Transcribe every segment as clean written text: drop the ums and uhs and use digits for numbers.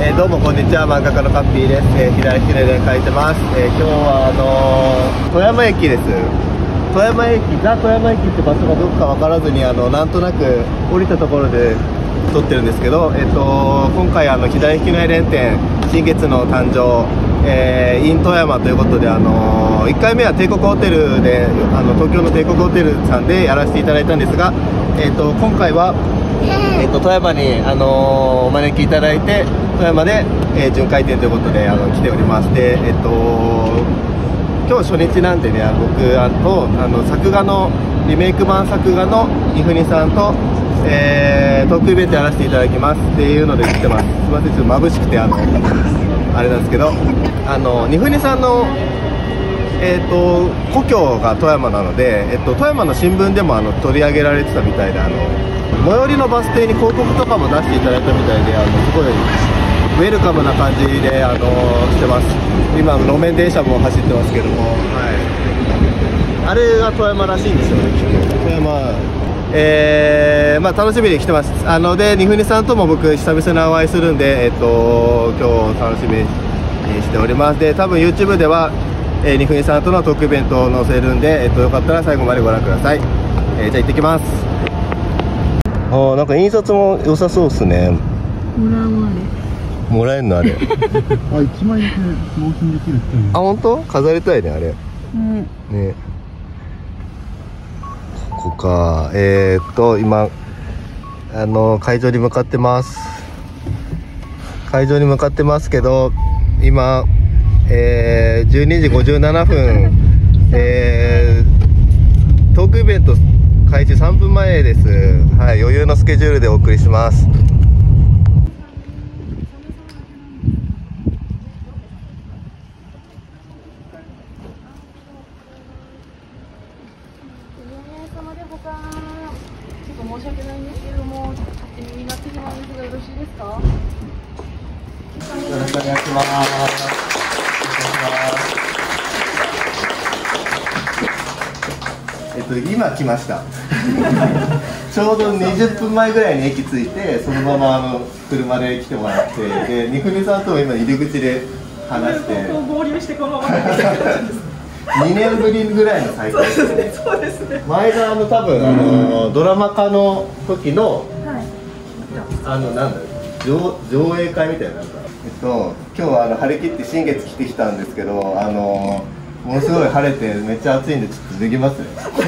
どうもこんにちは、漫画家のカッピーです。左利きで書いてます。今日は富山駅です。富山駅、ザ・富山駅って場所がどこか分からずになんとなく降りたところで撮ってるんですけど、今回左利きのエレン店新月の誕生、in 富山ということで1回目は帝国ホテルで東京の帝国ホテルさんでやらせていただいたんですが、今回は富山にお招きいただいて富山で、巡回展ということで来ておりまして、今日初日なんでね、僕と作画のリメイク版作画のイフニさんと、トークイベントやらせていただきますっていうので来てます。すみません、ちょっと眩しくてあれなんですけど、ニフニさんの故郷が富山なので、富山の新聞でも取り上げられてたみたいで、最寄りのバス停に広告とかも出していただいたみたいで、すごいウェルカムな感じでしてます。今路面電車も走ってますけども、はい、あれが富山らしいんですよね、きっと。富山、楽しみに来てます。でニフニさんとも僕久々にお会いするんで、今日楽しみにしております。で多分 YouTube ではニフニさんとのトークイベントを載せるんで、よかったら最後までご覧ください。じゃあ行ってきます。なんか印刷も良さそうですね。もらえんのあれ 1枚だけ納品できるって。 本当？飾りたいねあれ、ね。ここか。今会場に向かってます。会場に向かってますけど、今12時57分、トークイベント開始3分前です。はい、余裕のスケジュールでお送りします。 申し訳ないんですけれども、勝手になってしまうんですが、よろしいですか？ よろしくお願いします。今来ましたちょうど20分前ぐらいに駅着いて、そのまま車で来てもらって、でニフニさんとも今入り口で話して合流してこのまま来てくれたんです。 2年ぶりぐらいの再会ですね。 そうですね。 前が多分ドラマ化の時の、なんだ上映会みたいな。今日は張り切って新月着てきたんですけど、ものすごい晴れてめっちゃ暑いんでちょっと脱ぎますね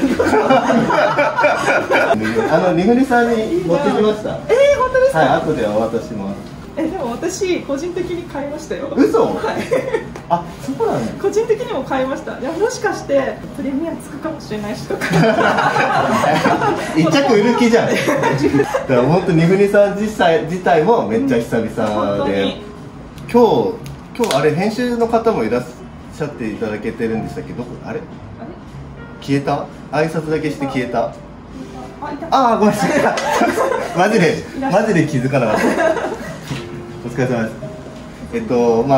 ニフニさんに持ってきました。 本当ですか？ はい、後でお渡しします。 でも私個人的に買いましたよ。 嘘？ はい。 そうなんです。 個人的にも買いました。いや、もしかしてプレミアつくかもしれないしとか一着売る気じゃんだから本当ニフニさん自体もめっちゃ久々で、今日あれ編集の方もいらっしゃっていただけてるんでしたっけ？どこあれ消えた？挨拶だけして消えた。ごめんなさいマジで気づかなかったお疲れ様です。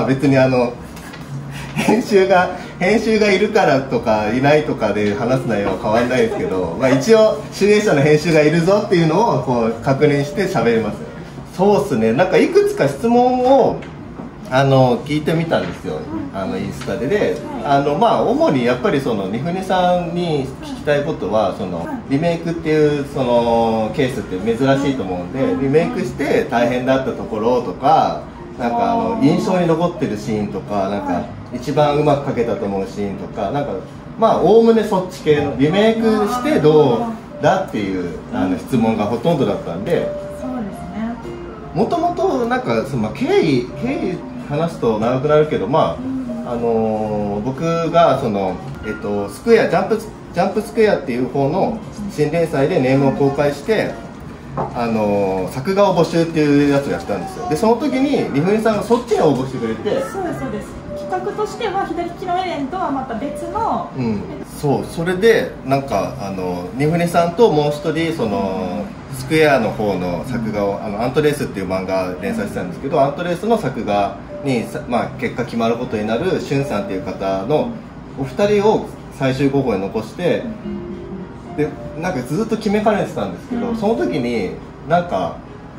別に編集がいるからとかいないとかで話す内容は変わらないですけど、一応集英社の編集がいるぞっていうのをこう確認して喋ります。そうっすね、なんかいくつか質問を聞いてみたんですよ、インスタで。主にやっぱりニフニさんに聞きたいことは、リメイクっていうケースって珍しいと思うんで、リメイクして大変だったところとか、なんか印象に残ってるシーンとか、なんか一番うまく描けたと思うシーンとか、なんかおおむねそっち系のリメイクしてどうだっていう質問がほとんどだったんで。 そうですね。 もともとなんか経緯話すと長くなるけど、僕がスクエアジャンプスクエアっていう方の新連載でネームを公開して、作画を募集っていうやつをやったんですよ。でその時にリフニさんがそっちに応募してくれて。 そうですそうです。企画としては左利きのエレンとはまた別の、 それでなんかニフニさんともう一人スクエアの方の作画をアントレースっていう漫画連載してたんですけど、アントレースの作画に結果決まることになるしゅんさんっていう方のお二人を最終候補に残して、でなんかずっと決めかねてたんですけど、その時になんか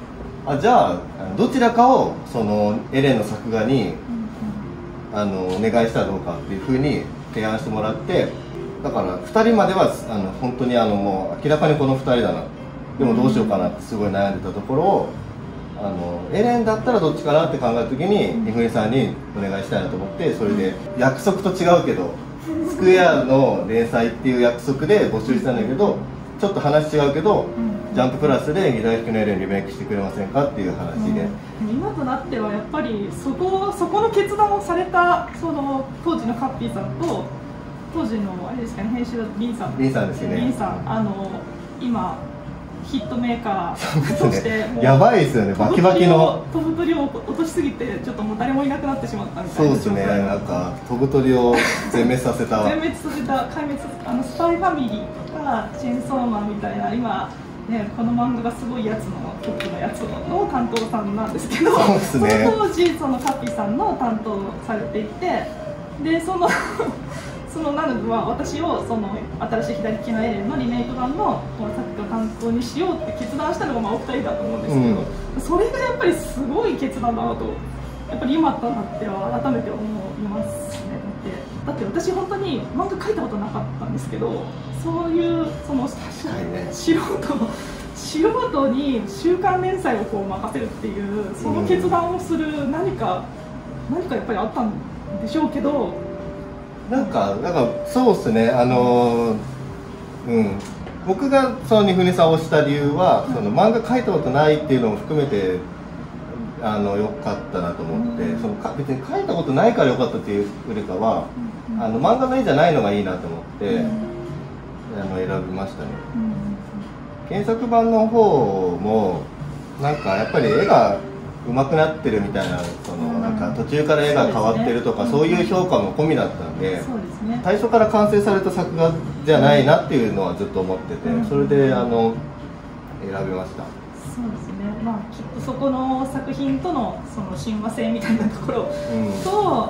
じゃあどちらかをそのエレンの作画にお願いしたらどうかっていうふうに提案してもらって、だから2人までは本当にもう明らかにこの2人だな、でもどうしようかなってすごい悩んでたところを、エレンだったらどっちかなって考えた時にひふりさんにお願いしたいなと思って、それで約束と違うけどスクエアの連載っていう約束で募集したんだけど、ちょっと話違うけど、ジャンププラスで「義大引きのエレン」リメイクしてくれませんかっていう話で、 今となってはやっぱりそこの決断をされたその当時のカッピーさんと当時のあれですかね、編集のリンさんですよね。 リンさん、今ヒットメーカーとしてもうやばいですよね、バキバキの飛ぶ鳥を落としすぎてちょっともう誰もいなくなってしまったみたいな。 そうですね、なんか飛ぶ鳥を全滅させた全滅させた、壊滅、スパイファミリーとかチェーンソーマンみたいな、今ね、この漫画がすごいやつの時のやつの担当さんなんですけど、 そうですね、 その当時そのカッピーさんの担当されていて、でそのナヌブは私をその新しい左利きのエレンのリメイク版の作画担当にしようって決断したのがお二人だと思うんですけど、それがやっぱりすごい決断だなと、やっぱり今となっては改めて思いますね。だって私本当に漫画描いたことなかったんですけど、そういうその素人に週刊連載をこう任せるっていうその決断をする何かやっぱりあったんでしょうけど。 なんかそうですね、僕がその二船さんをした理由は、その漫画描いたことないっていうのも含めてよかったなと思って、別に描いたことないからよかったっていうよりかは、漫画の絵じゃないのがいいなと思って選びましたね。原作版の方もなんかやっぱり絵が上手くなってるみたいな、なんか途中から絵が変わってるとか、そういう評価も込みだったんで、最初から完成された作画じゃないなっていうのはずっと思ってて、それで選びました。 そうですね、まあきっとそこの作品とのその親和性みたいなところと、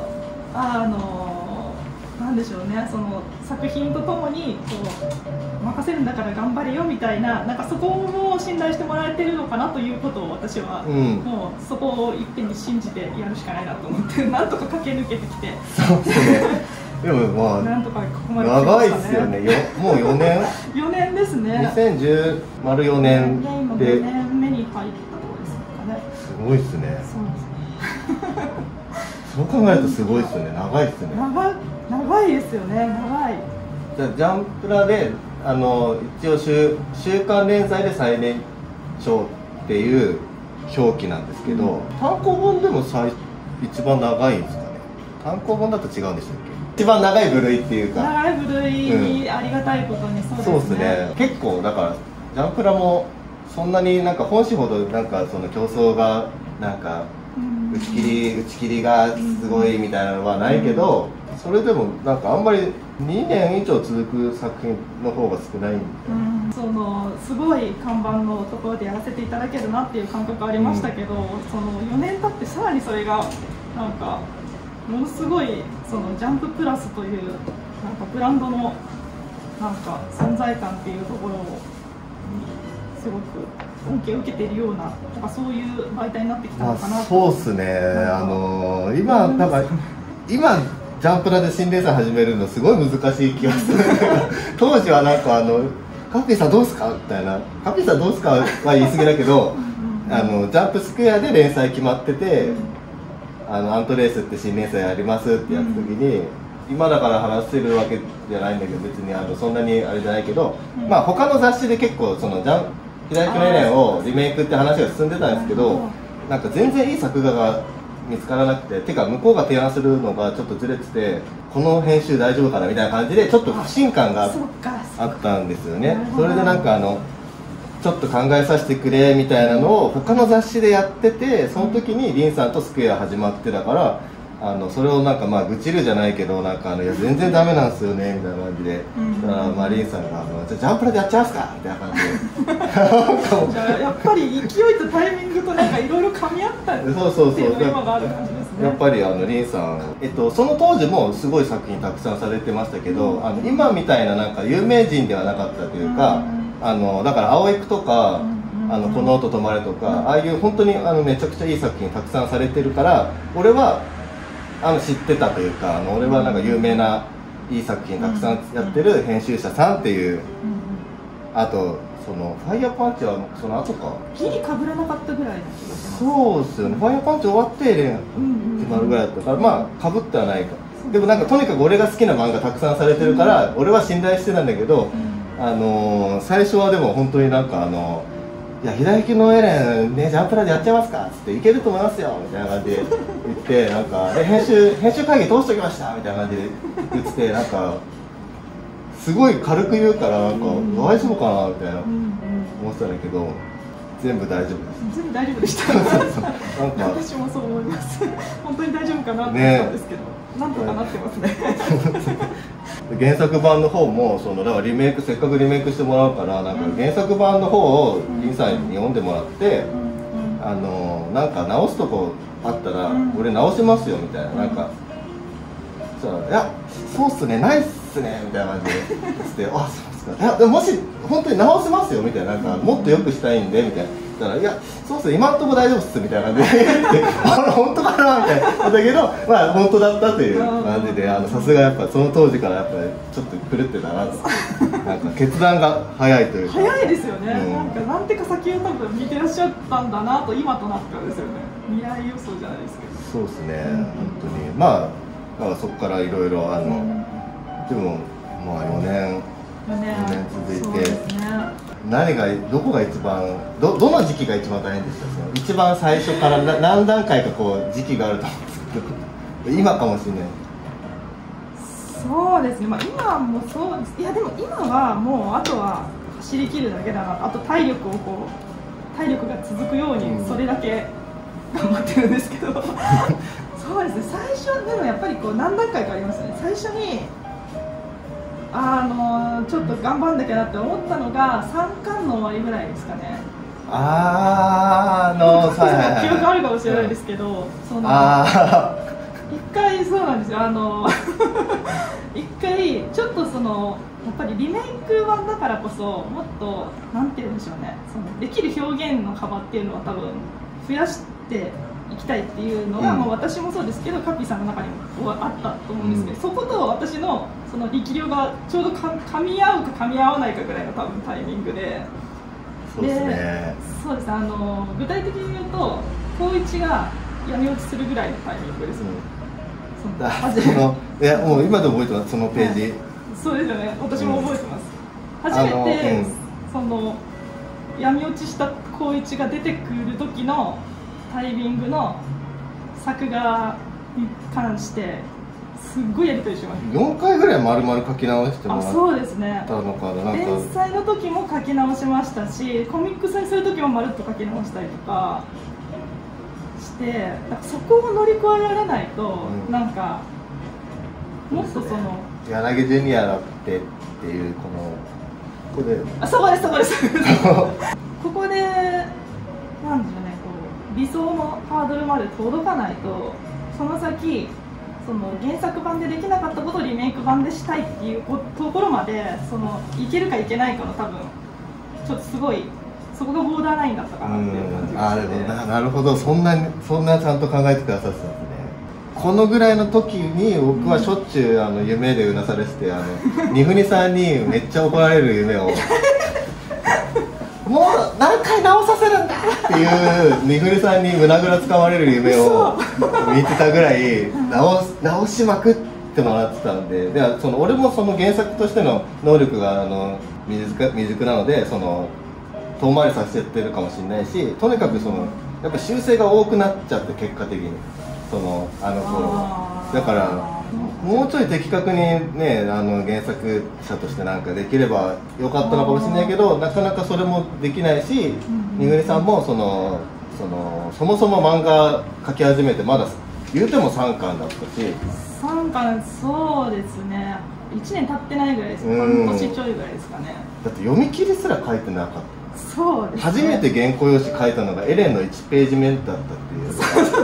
なんでしょうね、その作品とともにこう任せるんだから頑張れよみたいな、なんかそこも信頼してもらえてるのかなということを私は、もうそこをいっぺんに信じてやるしかないなと思って、なんとか駆け抜けてきて。 そうですね。でもまあなんとかここまで来ましたね。 長いですよね。もう4年。 4年ですね。 2010丸4年で。 今4年目に入ったところですかね。 すごいですね。 そうですね。 そう考えるとすごいですよね。長いですね。 長いですよね。長い。 じゃあジャンプラで一応週刊連載で最年長っていう表記なんですけど、単行本でも一番長いんですかね。単行本だと違うんでしたっけ。一番長い部類っていうか。 長い部類にありがたいことにそうですね。 そうですね。結構だからジャンプラもそんなになんか本誌ほどなんかその競争がなんか打ち切りがすごいみたいなのはないけど、それでもなんかあんまり2年以上続く作品の方が少ないんで、 そのすごい看板のところでやらせていただけるなっていう感覚ありましたけど、その4年経ってさらにそれがなんかものすごいそのジャンププラスというなんかブランドのなんか存在感っていうところをすごく恩恵を受けているような、なんかそういう媒体になってきたのかなと。 そうですね。今なんか今ジャンプラで新連載始めるのすごい難しい気がする。当時はなんかカッピーさんどうすかみたいな、カッピーさんどうすかは言い過ぎだけど、ジャンプスクエアで連載決まってて、アントレースって新連載やりますってやった時に、今だから話せるわけじゃないんだけど、別にそんなにあれじゃないけど、まあ他の雑誌で結構その左利きのエレンをリメイクって話が進んでたんですけど、なんか全然いい作画が見つからなくて、てか向こうが提案するのがちょっとずれてて、この編集大丈夫かなみたいな感じでちょっと不信感があったんですよね。それでなんかちょっと考えさせてくれみたいなのを他の雑誌でやってて、その時にリンさんとスクエア始まってたから、それをなんかまあ愚痴るじゃないけど、なんかいや全然ダメなんですよねみたいな感じで、まあリンさんがじゃあジャンプラでやっちゃいますかみたいな感じで。じゃやっぱり勢いとタイミングとなんかいろいろ噛み合ったっていうのが今がある感じですね。 やっぱりリンさん、その当時もすごい作品たくさんされてましたけど、今みたいななんか有名人ではなかったというか、だから青エクとかこの音止まれとか、ああいう本当にめちゃくちゃいい作品たくさんされてるから、俺は知ってたというか、俺はなんか有名ないい作品たくさんやってる編集者さんっていう、あとそのファイヤーパンチはその後かギリ被らなかったぐらいの気がします。 そうですよね、ファイヤーパンチ終わって決まるぐらいだったから、まあ被ってはないか。でもなんかとにかく俺が好きな漫画たくさんされてるから、俺は信頼してたんだけど、最初はでも本当になんかいや、左利きのエレンね、ジャンプラでやっちゃいますかっつって、いけると思いますよみたいな感じで言って、なんか編集会議通しておきましたみたいな感じで言ってて、なんかすごい軽く言うから、なんか大丈夫かなみたいな思ってたんだけど、全部大丈夫です。 全部大丈夫でした。なんか私もそう思います。本当に大丈夫かなって思ったんですけど、なんとかなってますね。 原作版の方もだからせっかくリメイクしてもらうから、なんか原作版の方をリンさんに読んでもらって、なんか直すとこあったら俺直しますよみたいな、なんかそしたら「いやそうっすね、ないっすね」みたいな感じで言って「あ、そうっすか、いやでももし本当に直せますよ」みたいな、なんかもっと良くしたいんでみたいな。だから「いやそうっすね、今のところ大丈夫っす」みたいな感じで「あれ本当かな」みたいなだけど、まあ本当だったという感じで、さすがやっぱその当時からやっぱりちょっと狂ってたなと。なんか決断が早いというか。 早いですよね。なんてか先を多分見てらっしゃったんだなと今となってはですよね。未来予想じゃないですけど。 そうですね、本当にまあだからそこからいろいろでもまあ4年続いて、どこが一番どの時期が一番大変でした？一番最初から何段階かこう時期があると思うんですけど、今かもしれない。 そうですね、まあ、今もそうです。いやでも今はもうあとは走り切るだけだな。あと体力が続くようにそれだけ頑張ってるんですけどそうですね、最初でもやっぱりこう何段階かありますね。最初にちょっと頑張んなきゃなって思ったのが3巻の終わりぐらいですかね。記憶あるかもしれないですけど、一回そうなんですよ。一回ちょっとやっぱりリメイク版だからこそもっとなんて言うんでしょうね、できる表現の幅っていうのは多分増やしていきたいっていうのが、もう私もそうですけどカッピーさんの中にもあったと思うんですけど、そこと私の力量がちょうど噛み合うか噛み合わないかぐらいの多分タイミングで。そうですね。そうです。具体的に言うと光一が闇落ちするぐらいのタイミングですね。 いやもう今でも覚えてます、そのページ。 そうですよね、私も覚えてます。初めて闇落ちした光一が出てくる時のタイミングの作画に関してすっごいやり取りしました。 4回ぐらい丸々書き直してもらったのかな。 そうですね。連載の時も書き直しましたし、コミックスにする時もまるっと書き直したりとかして、そこを乗り越えられないと、なんかもっと柳ジュニアだってっていうここでそこですここでなんでしょうね、理想のハードルまで届かないと、その先原作版でできなかったことをリメイク版でしたいっていうところまでいけるかいけないかの多分ちょっとすごいそこがボーダーラインだったかなっていう感じがして、 なるほど、そんなちゃんと考えてくださってたんですね。このぐらいの時に僕はしょっちゅう夢でうなされてて、二船さんにめっちゃ怒られる夢をもう何回直させるんだっていう二船さんに胸ぐらつかまれる夢を見てたぐらい直しまくってもらってたんで、俺も原作としての能力が未熟なので遠回りさせてるかもしれないし、とにかくやっぱ修正が多くなっちゃって、結果的に頃だからもうちょい的確にね原作者としてなんかできればよかったのかもしれないけど、なかなかそれもできないし、二國さんもそもそも漫画描き始めてまだ言うても3巻だったし。 3巻、そうですね、1年経ってないぐらいです。半年ちょいぐらいですかね。 だって読み切りすら書いてなかった。 そうですね、 初めて原稿用紙書いたのがエレンの1ページ目だったっていう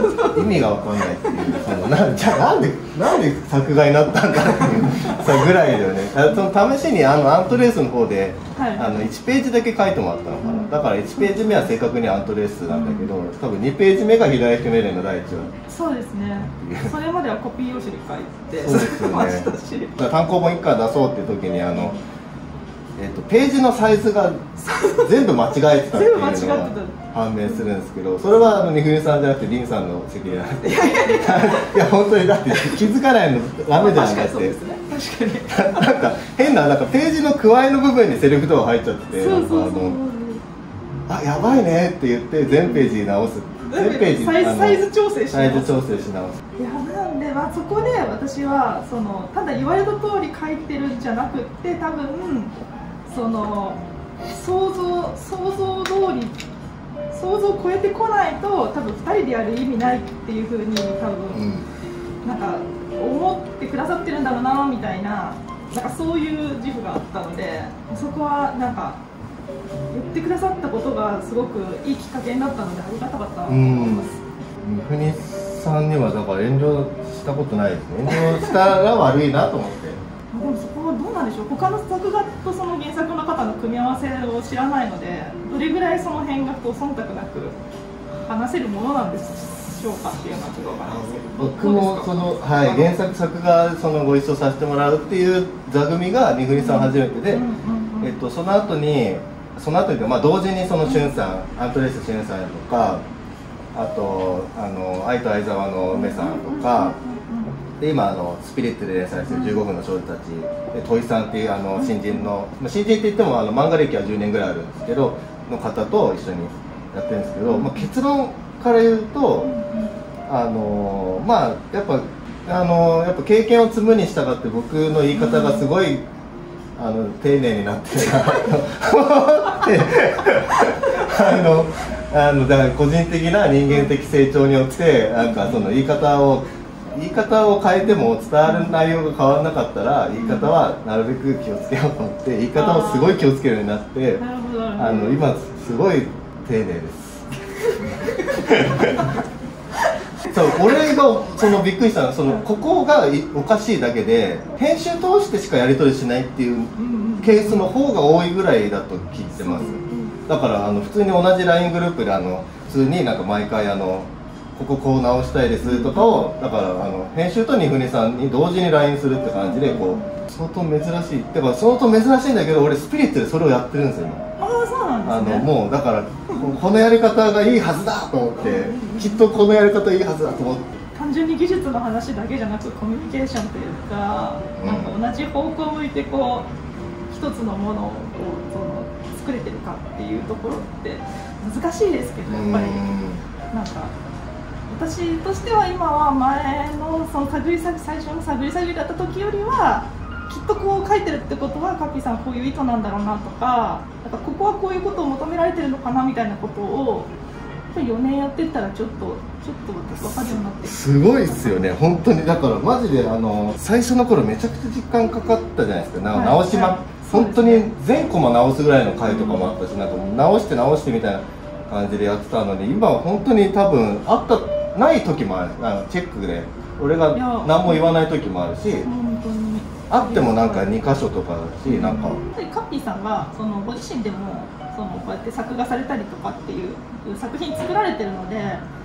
意味が分かんないっていう、じゃあなんで作画になったんだっていうさぐらいだよね。その試しにアントレースの方で、1ページだけ書いてもらったのかな。だから1ページ目は正確にアントレースなんだけど、多分2ページ目が左手命令の第一話。 そうですね。それまではコピー用紙で書いて、 そうですよね。だから単行本1巻出そうっていう時にページのサイズが全部間違えてたっていうのが判明するんですけど、それは二國さんじゃなくて林さんの責任なんで。いや本当にだって気づかないのダメじゃん。だって、なんか変なページの加えの部分にセリフとか入っちゃってて、あやばいねって言って全ページ直す。全ページサイズ調整し直す。 いやなんでそこで私はただ言われた通り書いてるんじゃなくって、多分想像通り想像を超えてこないと多分2人でやる意味ないっていうふうに多分、なんか思ってくださってるんだろうなみたいな、そういう自負があったので、そこはなんか言ってくださったことがすごくいいきっかけになったのでありがたかったなと思います。 三國さんにはだから遠慮したことないですね。遠慮したら悪いなと思って。 でもそこはどうなんでしょう。他の作画とその原作の方の組み合わせを知らないので、どれぐらいその辺が忖度なく話せるものなんでしょうかっていうのはちょっと分からないですけど。 僕も原作作画ご一緒させてもらうっていう座組が二國さん初めてで、その後に同時にそのしゅんさん、アントレースしゅんさんとか、あと愛と相沢の梅さんとかで、今スピリッツで連載してる15分の少女たちで戸井さんっていう新人って言っても漫画歴は10年ぐらいあるんですけどの方と一緒にやってるんですけど、結論から言うとやっぱ経験を積むに従って僕の言い方がすごい丁寧になってるなと思ってだから個人的な人間的成長によってその言い方を変えても伝わる内容が変わらなかったら、言い方はなるべく気をつけようと思って言い方をすごい気をつけるようになって、今すごい丁寧です。そう俺がびっくりしたのはここがおかしいだけで編集通してしかやり取りしないっていうケースの方が多いぐらいだと聞いてます。だから普通に同じ LINE グループで普通に毎回こここう直したいですとかをだから編集と二國さんに同時に LINE するって感じで相当珍しい。だから相当珍しいんだけど、俺スピリッツでそれをやってるんですよ今。 そうなんですね。 もうだからこのやり方がいいはずだと思って、きっとこのやり方いいはずだと思って。 単純に技術の話だけじゃなくコミュニケーションというか、同じ方向を向いて一つのものを作れてるかっていうところって難しいですけど、やっぱり私としては今は前の最初の探り探りだった時よりはきっと書いてるってことはカッピーさんこういう意図なんだろうなとか、ここはこういうことを求められてるのかなみたいなことを4年やってったらちょっと分かるようになってすごいっすよね本当に。だからマジで最初の頃めちゃくちゃ時間かかったじゃないですか。直し本当に全コマ直すぐらいの回とかもあったし、直してみたいな感じでやってたのに、今は本当に多分ない時もある。チェックで俺が何も言わない時もあるし、あっても2箇所とかだし、カッピーさんはご自身でもこうやって作画されたりとかっていう作品作られてるので、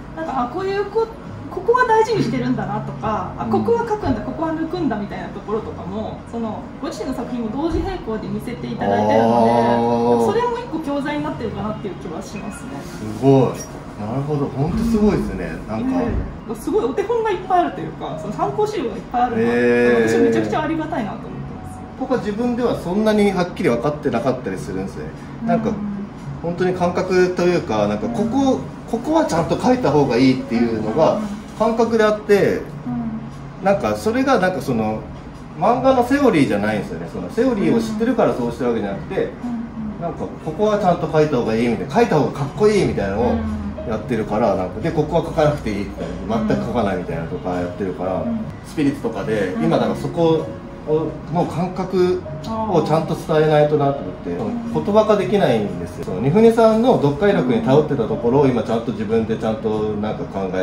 ここは大事にしてるんだなとか、ここは書くんだ、ここは抜くんだみたいなところとかもご自身の作品も同時並行で見せていただいてるので、それも一個教材になってるかなっていう気はしますね。 すごい、なるほど、本当すごいですね。 すごいお手本がいっぱいあるというか、参考資料がいっぱいあるので、私はめちゃくちゃありがたいなと思ってます。 ここは自分ではそんなにはっきり分かってなかったりするんですね。本当に感覚というか、ここはちゃんと書いた方がいいっていうのが感覚であって、それが漫画のセオリーじゃないんですよね。セオリーを知ってるからそうしてるわけじゃなくて、ここはちゃんと書いた方がいいみたいな、書いた方がかっこいいみたいなのをやってるから、でここは書かなくていいみたいな、全く書かないみたいなとかやってるから、スピリッツとかで今そこの感覚をちゃんと伝えないとなと思って、言葉化できないんですよ。二國さんの読解力に頼ってたところを今ちゃんと自分でちゃんと考え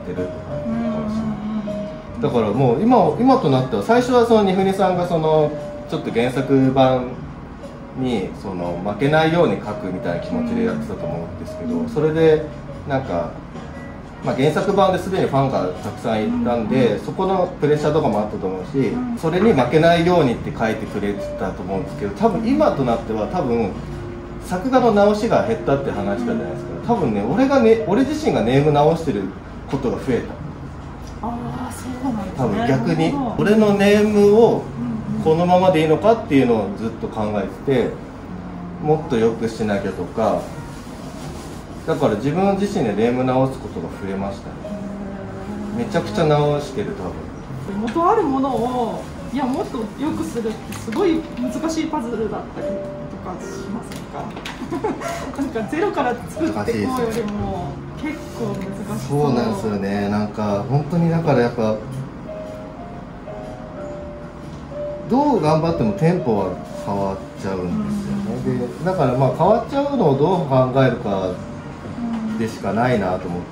ってるとかだからもう今となっては最初はその二船さんがそのちょっと原作版にその負けないように書くみたいな気持ちでやってたと思うんですけど、それでなんか、まあ、原作版ですでにファンがたくさんいたんで、そこのプレッシャーとかもあったと思うし、それに負けないようにって書いてくれてたと思うんですけど、多分今となっては多分作画の直しが減ったって話したじゃないですか。多分ね、俺自身がネーム直してることが増えた。 ああ、そうなんですね。 多分逆に俺のネームをこのままでいいのかっていうのをずっと考えてて、もっと良くしなきゃとか、だから自分自身でネーム直すことが増えましたね。めちゃくちゃ直してる。多分元あるものをもっと良くするってすごい難しいパズルだったりとかしませんか？なんかゼロから作っていこうよりも結構難しい。 そうなんですよね。なんか本当にだからやっぱどう頑張ってもテンポは変わっちゃうんですよね。でだからまあ変わっちゃうのをどう考えるかでしかないなと思って、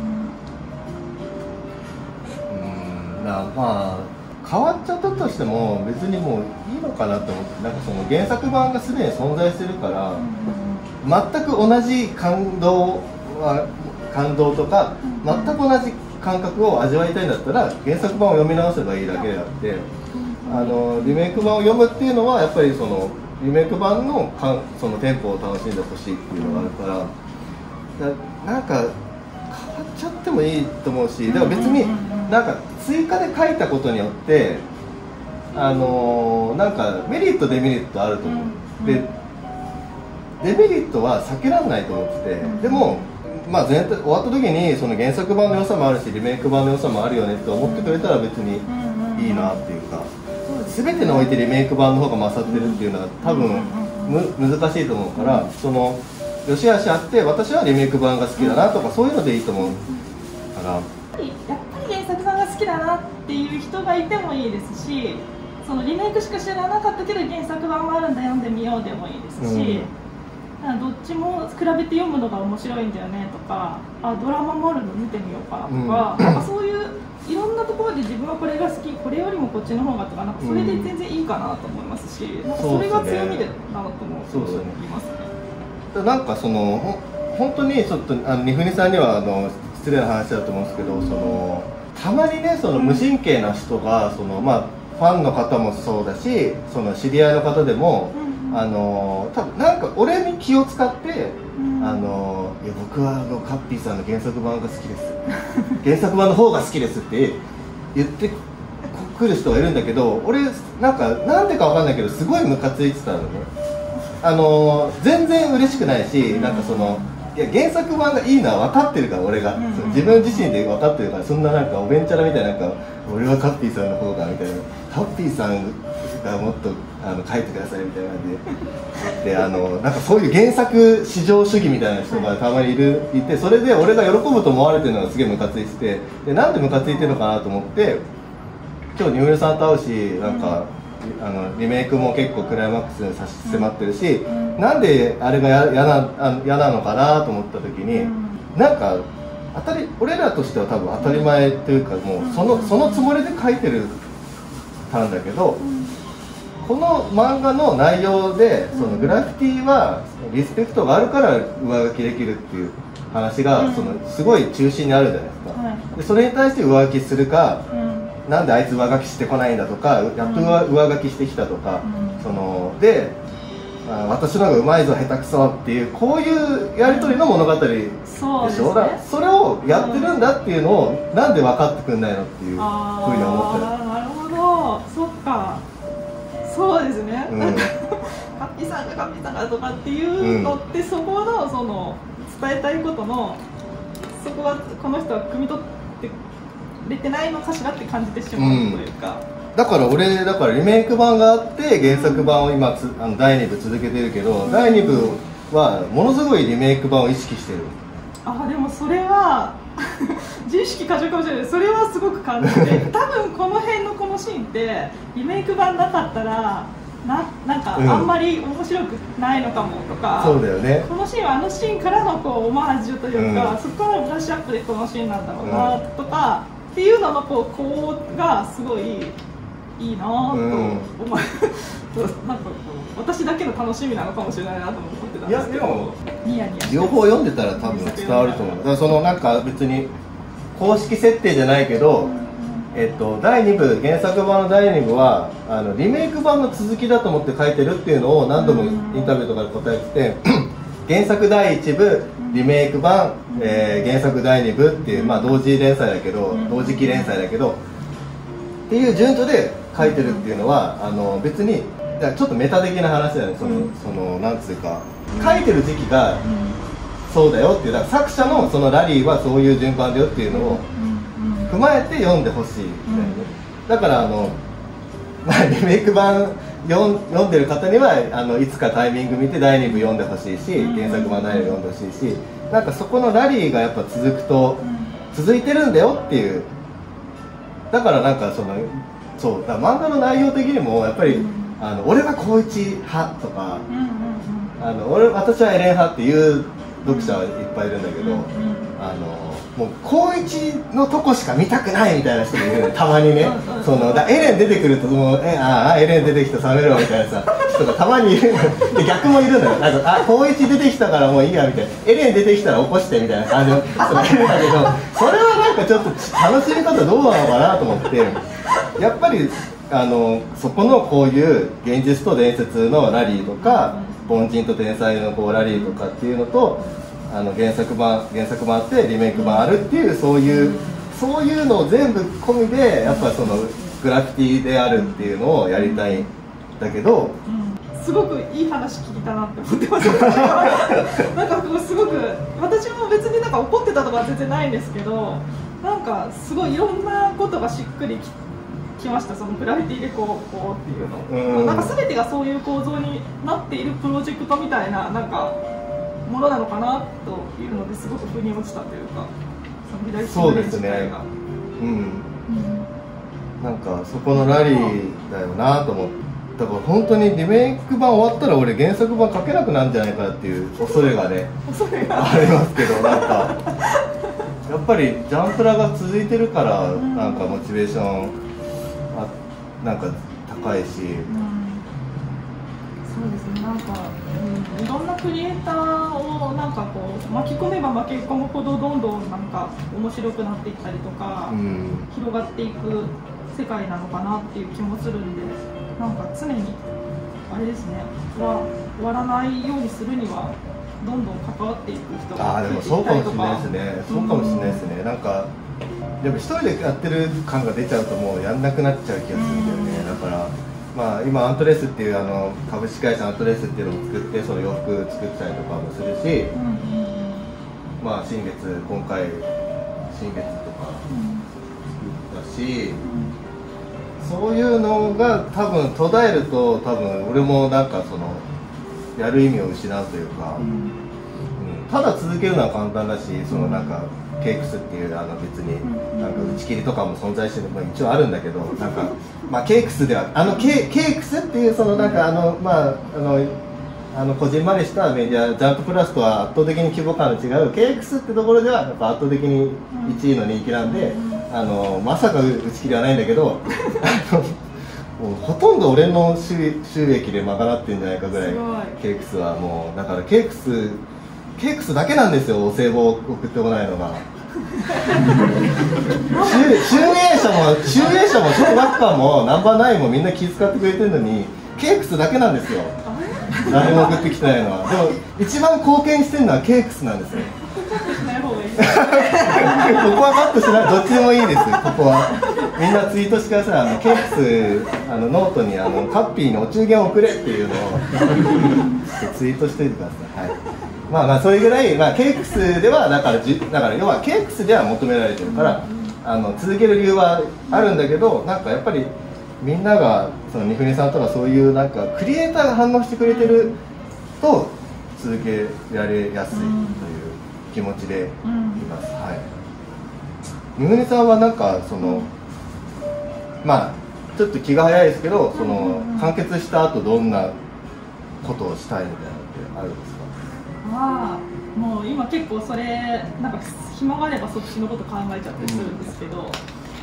まあ変わっちゃったとしても別にもういいのかなと思って、なんかその原作版がすでに存在してるから、全く同じ感動とか全く同じ感覚を味わいたいんだったら原作版を読み直せばいいだけであって、リメイク版を読むっていうのはやっぱりそのリメイク版のそのテンポを楽しんでほしいっていうのがあるから、なんか変わっちゃってもいいと思うし、だから別になんか追加で書いたことによってなんかメリットデメリットあると思う。でデメリットは避けられないと思ってて、でもまあ全体終わった時にその原作版の良さもあるしリメイク版の良さもあるよねって思ってくれたら別にいいなっていうか、全てにおいてリメイク版の方が勝ってるっていうのは多分難しいと思うから、その良し悪しあって私はリメイク版が好きだなとかそういうのでいいと思うから、 やっぱり原作版が好きだなっていう人がいてもいいですし、そのリメイクしか知らなかったけど原作版もあるんだ読んでみようでもいいですし、どっちも比べて読むのが面白いんだよねとか、ドラマもあるの見てみようかなとか、なんかそういういろんなところで自分はこれが好き、これよりもこっちの方がとか、なんかそれで全然いいかなと思いますし、なんかそれが強みだなと思いますね。 なんかその本当にちょっと二船さんには失礼な話だと思うんですけど、そのたまにねその無神経な人がそのまあファンの方もそうだし、その知り合いの方でも、多分なんか俺に気を使って、いや僕はカッピーさんの原作版が好きです原作版の方が好きですって言ってくる人がいるんだけど、俺なんでかわかんないけどすごいムカついてたのね。全然嬉しくないし、なんかそのいや原作版がいいのは分かってるから、俺が、自分自身で分かってるから、そんななんかおべんちゃらみたいな、なんか俺はカッピーさんの方がみたいな、カッピーさんがもっと書いてくださいみたいな感じでなんかそういう原作至上主義みたいな人がたまにいて、それで俺が喜ぶと思われてるのがすげえムカついてて、でなんでムカついてるのかなと思って今日二浦さんと会うし、なんかリメイクも結構クライマックスに差し迫ってるし、なんであれが嫌なのかなと思った時に、なんか俺らとしては多分当たり前というか、もうそのつもりで書いてるたんだけど、この漫画の内容でそのグラフィティはリスペクトがあるから上書きできるっていう話がすごい中心にあるじゃないですか。でそれに対して上書きするか、なんであいつ上書きしてこないんだとか、やっと上書きしてきたとか、で私の方がうまいぞ下手くそっていう、こういうやり取りの物語でしょ。それをやってるんだっていうのをなんで分かってくんないのっていうふうに思ってる。 なるほど、そっか、そうですね、カッピさんがとかっていうのって、そこのその伝えたいことのそこはこの人は汲み取ってれてないのかしらって感じてしまうというか、 だからリメイク版があって原作版を今第2部続けてるけど、第2部はものすごいリメイク版を意識してる。 でもそれは自意識過剰かもしれない。それはすごく感じて多分この辺のこのシーンってリメイク版なかったらなんかあんまり面白くないのかもとか、 そうだよね。 このシーンはあのシーンからのこうオマージュというか、そこからブラッシュアップでこのシーンなんだろうなとか、っていうののこうがすごいいいなと思う、なんかこう私だけの楽しみなのかもしれないなと思ってたんですけど、 いやでもニヤニヤして両方読んでたら多分伝わると思う。だからそのなんか別に公式設定じゃないけど、第2部、原作版の第2部はリメイク版の続きだと思って書いてるっていうのを何度もインタビューとかで答えてて、原作第1部リメイク版、原作第2部っていう、まあ、同時連載だけど、同時期連載だけどっていう順序で書いてるっていうのは別にちょっとメタ的な話だよね。そのなんつうか書いてる時期がそうだよっていう、だから作者のそのラリーはそういう順番だよっていうのを踏まえて読んでほしいみたいなね。だからまあ、リメイク版読んでる方にはいつかタイミング見て第2部読んでほしいし、原作版第2部読んでほしいし、なんかそこのラリーがやっぱ続くと続いてるんだよっていう。だからなんかそうだから漫画の内容的にもやっぱり俺は光一派とか、私はエレン派っていう読者はいっぱいいるんだけど、もう光一のとこしか見たくないみたいな人がいるのたまにね。エレン出てくるともうエレン出てきた冷めろみたいなさ人がたまにいるので、逆もいるのよ。光一出てきたからもういいやみたいな、エレン出てきたら起こしてみたいな感じの人がいるんだけど、それはなんかちょっと楽しみ方どうなのかなと思って、やっぱりそこのこういう現実と伝説のラリーとか、凡人と天才のこうラリーとかっていうのと、原作版あってリメイク版あるっていう、そういうのを全部込みでやっぱそのグラフィティであるっていうのをやりたいんだけど、 すごくいい話聞いたなって思ってます。なんかこうすごく私も別になんか怒ってたとかは全然ないんですけど、なんかすごいいろんなことがしっくりきました。そのグラフィティでこうっていうの、なんか全てがそういう構造になっているプロジェクトみたいななんかものなのかなというのですごく腑に落ちたというか、その左そうですね。なんかそこのラリーだよなと思って。だから本当にリメイク版終わったら俺原作版書けなくなるんじゃないかっていう恐れがねありますけど、なんかやっぱりジャンプラが続いてるからなんかモチベーションなんか高いし、 そうですね。なんか、いろんなクリエイターをなんかこう巻き込めば巻き込むほどどんどんなんか面白くなっていったりとか、広がっていく世界なのかなっていう気もするんで、なんか常にあれですね、終わらないようにするにはどんどん関わっていく人が増えていったりとか。 そうかもしれないですね。そうかもしれないですね。なんかでも一人でやってる感が出ちゃうともうやんなくなっちゃう気がするんだよね。だからまあ今アントレスっていう株式会社アントレスっていうのを作ってその洋服作ったりとかもするし、まあ今回新月とかだし、そういうのが多分途絶えると多分俺もなんかやる意味を失うというか、ただ続けるのは簡単だし、なんかケークスっていう別になんか打ち切りとかも存在してる、一応あるんだけど、なんかまあケークスではケークスっていうなんかまあこじんまりしたメディア、ジャンププラスとは圧倒的に規模感の違うケークスってところではやっぱ圧倒的に1位の人気なんで、まさか打ち切りはないんだけどもうほとんど俺の収益で賄ってんじゃないかぐらいケークスはもう、だからケークスだけなんですよ、お歳暮を送ってこないのが。集英社も小学館もナンバー9もみんな気遣ってくれてるのにケークスだけなんですよ、誰も送ってきてないのは。でも一番貢献してるのはケークスなんですよ。ここはカットしない、どっちでもいいです。ここはみんなツイートしてください。ケークスノートにカッピーのお中元を送れっていうのをツイートしておいてください。はい、まあそれぐらい、ケークスではだから要はケークスでは求められてるから続ける理由はあるんだけど、なんかやっぱりみんなが二船さんとかそういうなんかクリエイターが反応してくれてると続けられやすいという気持ちでいます。はい。二船さんはなんかまあちょっと気が早いですけど、その完結した後どんなことをしたいみたいなのってあるんですか？ もう今結構それなんか暇があればそっちのこと考えちゃったりするんですけど、やっ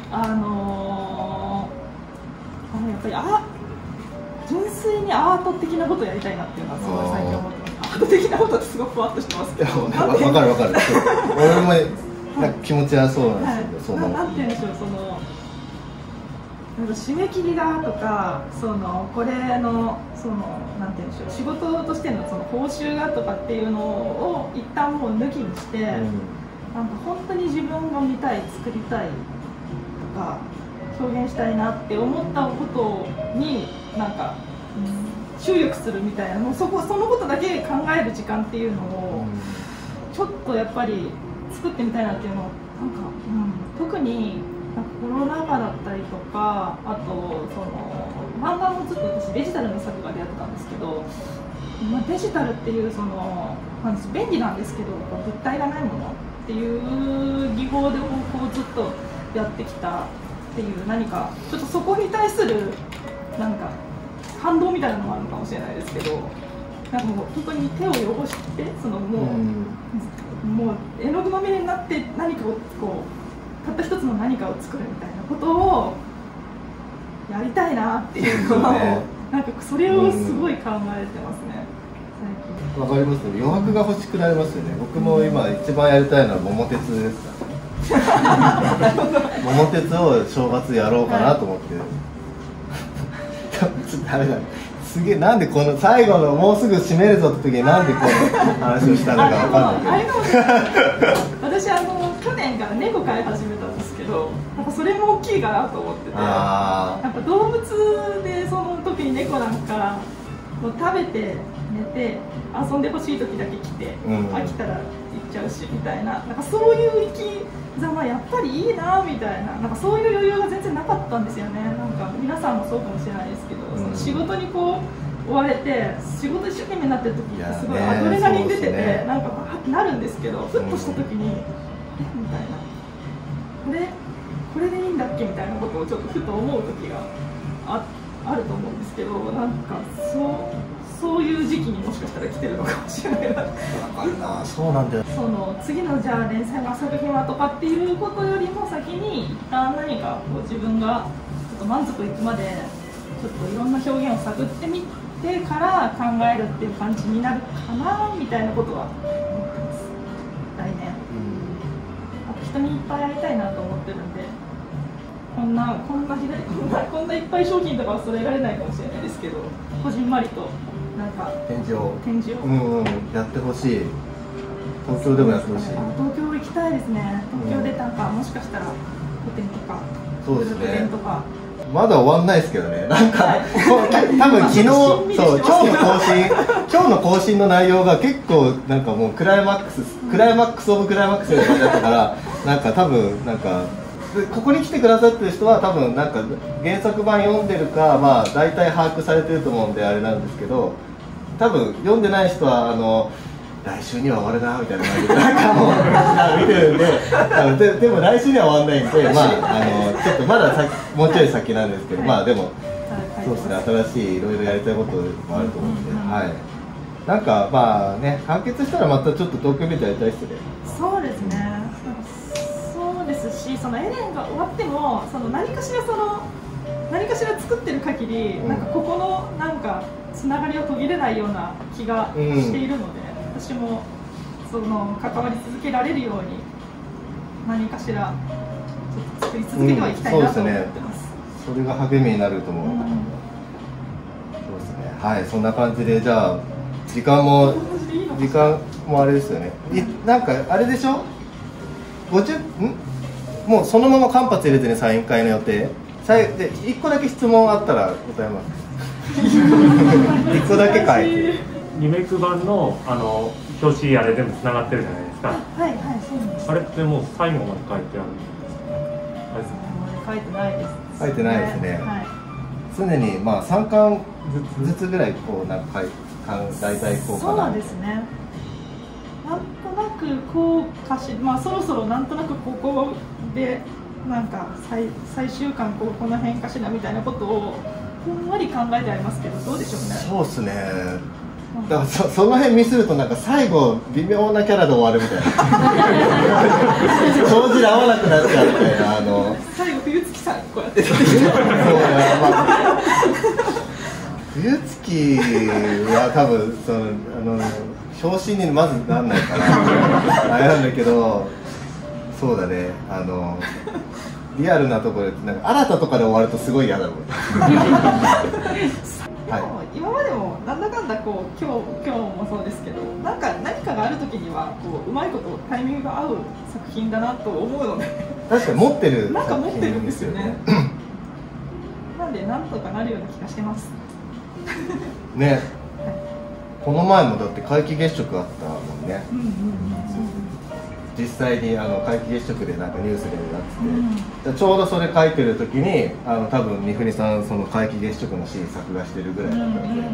ぱり純粋にアート的なことをやりたいなっていうのはすごい最近思ってます。アート的なことってすごくふわっとしてますけど、 分かる分かる俺もなんか気持ちはそうなんですけど、 なんて言うんでしょう、締め切りがとか、これのなんて言うんでしょう、仕事としての報酬がとかっていうのを一旦もう抜きにして、なんか本当に自分が見たい、作りたいとか表現したいなって思ったことになんか、注力するみたいな、もうそのことだけ考える時間っていうのをちょっとやっぱり作ってみたいなっていうのをなんか、特にコロナ禍だったりとか、あと漫画もずっと私デジタルの作画でやってたんですけど、デジタルっていうなんです便利なんですけど物体がないものっていう技法でこうずっとやってきたっていう、何かちょっとそこに対するなんか反動みたいなのもあるのかもしれないですけど、なんかもう本当に手を汚してもう絵の具まみれになって何かをこうたった一つの何かを作るみたいなことをやりたいなっていうのを、なんかそれをすごい考えてますね、最近。 わかりますね。余白が欲しくなりますよね。僕も今一番やりたいのは桃鉄ですからね。桃鉄を正月やろうかなと思って。ダメだ。すげえ、なんでこの最後のもうすぐ締めるぞって時になんでこの話をしたのかわかんないけど。 私去年から猫飼い始めたんですけど、なんかそれも大きいかなと思ってて、なんか動物でその時に猫なんかもう食べて寝て遊んでほしい時だけ来て、飽きたら行っちゃうしみたいな、なんかそういう生き様やっぱりいいなみたいな、なんかそういう余裕が全然なかったんですよね。なんか皆さんもそうかもしれないですけど、その仕事にこう追われて仕事一生懸命になってる時ってすごいアドレナリン出てて、なんかバーってなるんですけど、ふっとした時にみたいな、これでいいんだっけみたいなことをちょっとふと思う時があると思うんですけど、なんかそういう時期にもしかしたら来てるのかもしれないな。 そうなんだよ。 次のじゃあ連載の作品はとかっていうことよりも先に一旦何かこう自分がちょっと満足いくまでちょっといろんな表現を探ってみてから考えるっていう感じになるかなみたいなことは思ってます、来年。あと人にいっぱい会いたいなと思ってるんで、こんないっぱい商品とかは揃えられないかもしれないですけど、こじんまりとなんか展示をやってほしい。東京でもやってほしい。 東京行きたいですね。東京でなんかもしかしたら個展とかそうですね、 グループ展とか。 まだ終わんないですけどね。なんか多分昨日今日の更新の内容が結構なんかもうクライマックスオブクライマックスみたいだったから、なんか多分なんかここに来てくださってる人は多分なんか原作版読んでるか、まあ大体把握されてると思うんであれなんですけど、多分読んでない人は来週には終わるなみたいな感じでなんかもう見てるんで、でも来週には終わんないんで、まあちょっとまだもうちょい先なんですけど、まあでもそうですね、新しいいろいろやりたいこともあると思うんで、はい。なんかまあね、完結したらまたちょっと東京ビートやりたいですね。 そうですね。そうですし、そのエレンが終わっても何かしら作ってる限り、なんかここのなんかつながりを途切れないような気がしているので、私も関わり続けられるように何かしらちょっと作り続けてはいきたいなと思ってます。 それが励みになると思う。そうですね。はい、そんな感じで、じゃあ時間もあれですよね。なんかあれでしょ。もうそのまま間髪入れずにサイン会の予定。で1個だけ質問あったら答えます。1個だけ書いて。 リメイク版の表紙あれ全部つながってるじゃないですか。 はいはい、そうなんです。 あれってもう最後まで書いてあるんですか？書いてないです。 書いてないですね。 はい、 常にまあ3巻ずつぐらいこうなんか大体こうかな。 そうですね。なんとなくこうまあそろそろなんとなくここでなんか最終巻この辺かしらみたいなことをふんわり考えてありますけど、どうでしょうね。 そうっすね。だからその辺ミスるとなんか最後微妙なキャラで終わるみたいな帳尻合わなくなっちゃうみたいな最後冬月さんこうやって出てきそうた冬月は多分表紙にまずなんないからあれなんだけど、そうだね、リアルなところでなんか新たとかで終わるとすごい嫌だろうでも今までもなんだかんだこう今日もそうですけど、なんか何かがある時にはこううまいことタイミングが合う作品だなと思うので確かに持ってるなんか持ってるんですよねなんでなんとかなるような気がしてますね、この前もだって皆既月食あったもんね。実際に皆既月食でなんかニュースでやってて、ちょうどそれ書いてる時に多分三國さんその皆既月食のシーン作画してるぐらいだったんで、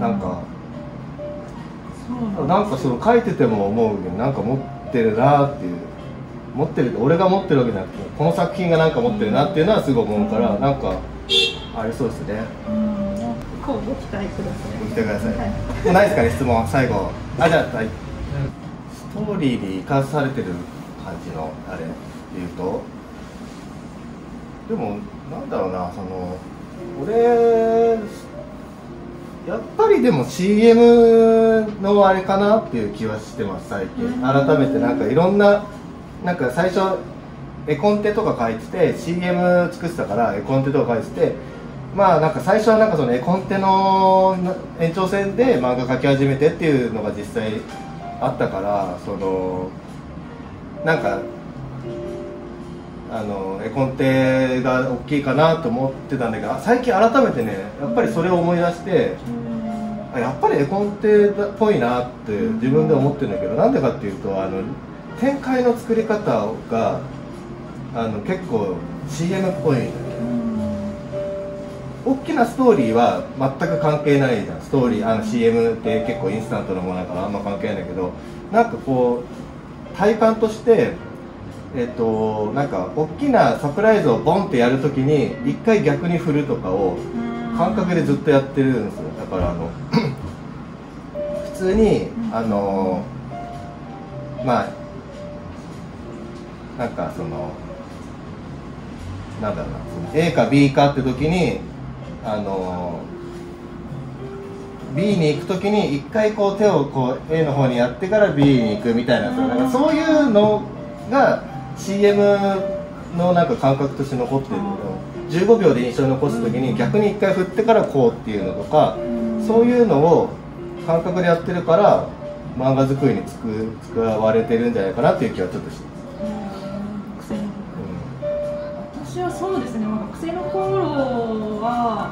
なんかその書いてても思うけど、なんか持ってるなっていう、持ってるって俺が持ってるわけじゃなくてこの作品がなんか持ってるなっていうのはすごい思うから、なんかありそうですね。 こうご期待ください。 ご期待ください。もうないですかね、質問最後。じゃあ、はい。ストーリーに生かされてる感じのあれでいうと、でもなんだろうな、俺やっぱりでも CM のあれかなっていう気はしてます最近。改めてなんかいろんななんか最初絵コンテとか書いてて CM 作ってたから絵コンテとか書いてて。まあなんか最初はなんかその絵コンテの延長線で漫画描き始めてっていうのが実際あったから、なんか絵コンテが大きいかなと思ってたんだけど、最近改めてねやっぱりそれを思い出して、やっぱり絵コンテっぽいなって自分で思ってるんだけど、なんでかっていうと展開の作り方が結構 CM っぽいんだよね。大きなストーリーは全く関係ないじゃん。ストーリーCM って結構インスタントのものだからあんま関係ないんだけど、なんかこう体感としてなんか大きなサプライズをボンってやるときに一回逆に振るとかを感覚でずっとやってるんですよ。だから普通にまあなんかなんだろうな、A か B かって時にB に行くときに1回こう手をこう A の方にやってから B に行くみたいな、なんかそういうのが CM のなんか感覚として残ってるの15秒で印象に残すときに逆に1回振ってからこうっていうのとか、そういうのを感覚でやってるから漫画作りに使われてるんじゃないかなっていう気はちょっとしてます。 私はそうですね、学生の頃は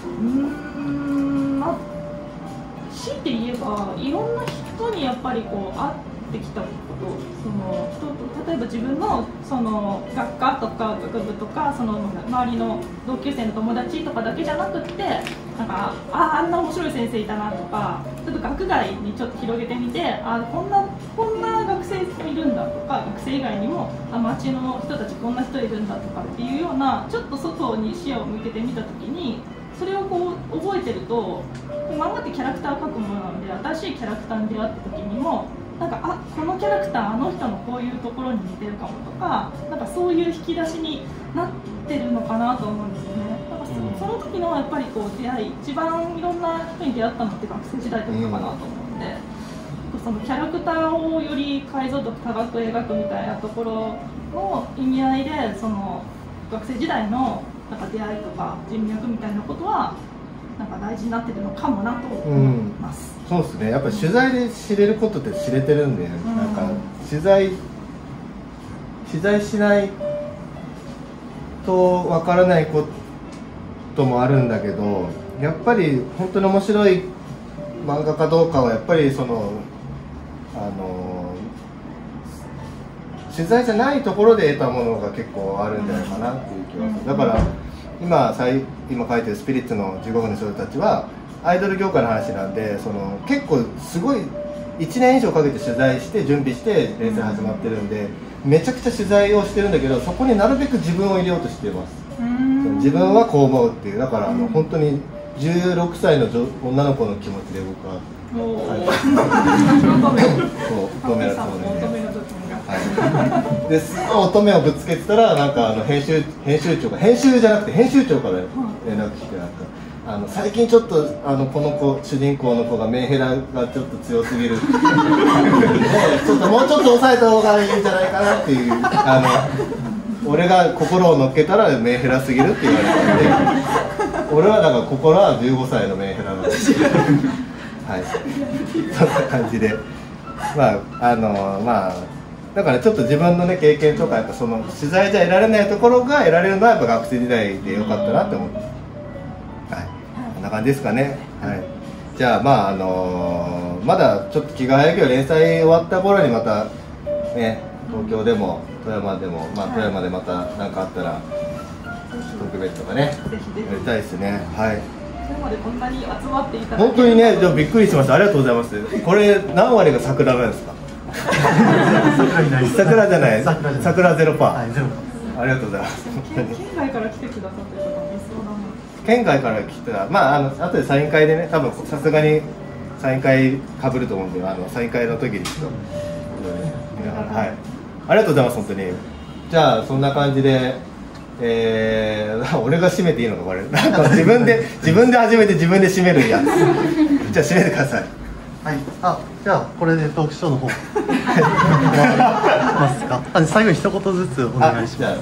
まあ強いて言えばいろんな人にやっぱりこう会ってきたこと、例えば自分の学科とか学部とか周りの同級生の友達とかだけじゃなくって、なんかあんな面白い先生いたなとか、ちょっと学外にちょっと広げてみて、こんな学生いるんだとか、学生以外にも町の人たちこんな人いるんだとかっていうようなちょっと外に視野を向けてみたときに、それをこう覚えてると、漫画ってキャラクターを描くものなので、新しいキャラクターに出会った時にもなんかこのキャラクターあの人のこういうところに似てるかもとか、なんかそういう引き出しになってるのかなと思うんですよね。だからその時のやっぱりこう出会い、一番いろんな人に出会ったのって学生時代だったかなと思うんで、そのキャラクターをより解像度高く描くみたいなところの意味合いで、学生時代のなんか出会いとか人脈みたいなことはなんか大事になってるのかもなと思います。 そうですね。やっぱり取材で知れることって知れてるんで、なんか取材しないとわからないこともあるんだけど、やっぱり本当に面白い漫画かどうかはやっぱり取材じゃないところで得たものが結構あるんじゃないかなっていう気がする。だから今書いてるスピリッツの15分の少女たちはアイドル業界の話なんで、結構すごい 1年以上かけて取材して準備して連載始まってるんで、めちゃくちゃ取材をしてるんだけど、そこになるべく自分を入れようとしてます。自分はこう思うっていう、だから本当に16歳の女の子の気持ちで僕は乙女のつもりで、で乙女をぶつけてたら、なんか編集長が、編集じゃなくて編集長から連絡来て、なんか最近ちょっとこの子、主人公の子がメンヘラがちょっと強すぎるちょっともうちょっと抑えた方がいいんじゃないかなっていう、俺が心を乗っけたらメンヘラすぎるって言われたんで、俺はだから心は15歳のメンヘラなんですはい、そんな感じで、だからちょっと自分のね経験とか、やっぱその取材じゃ得られないところが得られるのはやっぱ学生時代でよかったなって思って、はい、こんな感じですかね。はい、じゃあまだちょっと気が早いけど、連載終わった頃にまたね、東京でも富山でも、富山でまた何かあったら特別とかね、やりたいですね。はい。 今までこんなに集まっていただ本当にね、でもびっくりしました。ありがとうございます。これ何割が桜なんですか？桜じゃない。桜0%。はい、0%。ありがとうございます。 県外から来てくださってる方もいそうだな。 県外から来たら、後でサイン会でね、多分さすがにサイン会被ると思うんで、サイン会の時にちょっと、はい、ありがとうございます本当に。じゃあそんな感じで、俺が締めていいのかこれ。なんか自分で始めて自分で締めるやつ。じゃあ締めてください。 はい、じゃあこれでトークショーの方ますか。最後に一言ずつお願いします。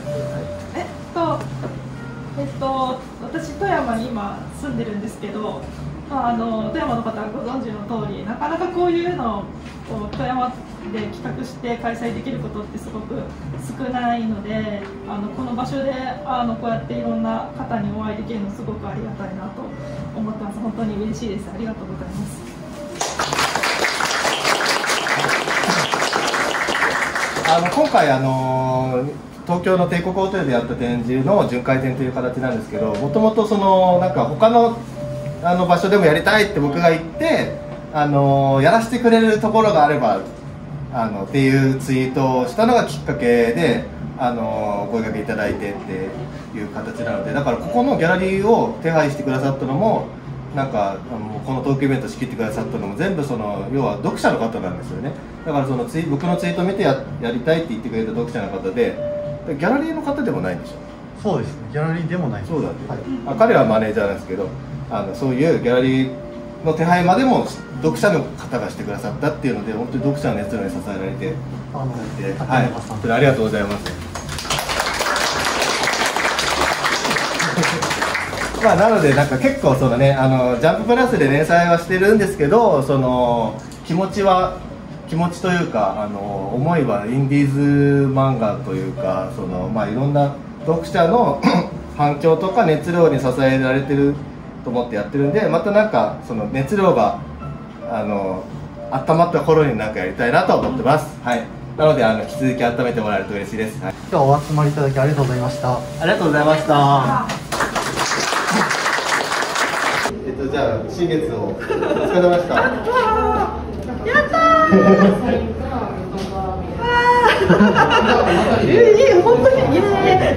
私富山に今住んでるんですけど、富山の方はご存知の通り、なかなかこういうのを富山で企画して開催できることってすごく少ないので、この場所でこうやっていろんな方にお会いできるのすごくありがたいなと思ってます。本当に嬉しいです。ありがとうございます。 今回東京の帝国ホテルでやった展示の巡回展という形なんですけど、もともとなんか他の場所でもやりたいって僕が言って、やらせてくれるところがあればっていうツイートをしたのがきっかけで声掛けいただいてっていう形なので、だからここのギャラリーを手配してくださったのも、なんかこのトークイベント仕切ってくださったのも全部要は読者の方なんですよね。だから僕のツイートを見てやりたいって言ってくれた読者の方で、ギャラリーの方でもないんでしょ。 そうですね、ギャラリーでもない。 そうだね、はい、彼はマネージャーなんですけど、そういうギャラリーの手配までも読者の方がしてくださったっていうので、本当に読者の熱量に支えられて、はい、本当にありがとうございます。なのでなんか結構ジャンププラスで連載はしてるんですけど、気持ちというか思いはインディーズ漫画というか、いろんな読者の反響とか熱量に支えられてると思ってやってるんで、またなんか熱量が温まった頃になんかやりたいなと思ってます。はい、なので引き続き温めてもらえると嬉しいです。はい、 今日はお集まりいただきありがとうございました。 ありがとうございました。じゃあ新月をお疲れ様でした。やったー。 本当にいい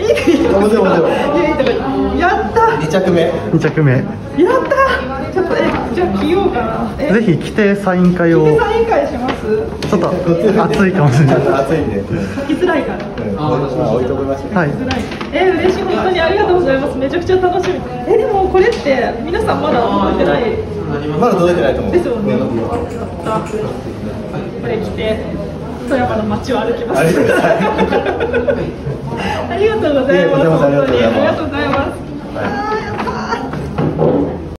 やった 2着目。 やったちょっとじゃあ着ようかな。 ぜひ着てサイン会を。 サイン会します。 ちょっと暑いかもしれない。 暑いんで。 書きづらいから。 置いときましょう。 はい。 嬉しい、本当にありがとうございます。めちゃくちゃ楽しみ。でもこれって皆さんまだ届いてない。 まだ届いてないと思う。 ですよね。これ着て富山の街を歩きます。ありがとうございます。本当にありがとうございます。